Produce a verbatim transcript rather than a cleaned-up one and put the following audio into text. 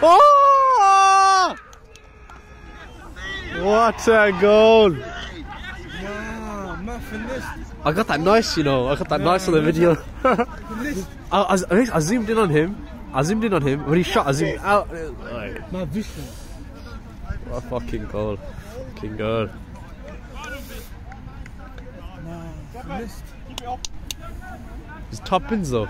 Oh! What a goal! I got that nice, you know. I got that nice on the video. I, I, I zoomed in on him. I zoomed in on him. When he shot, I zoomed out. My Vish. What a fucking goal. Fucking goal. He's top pins though.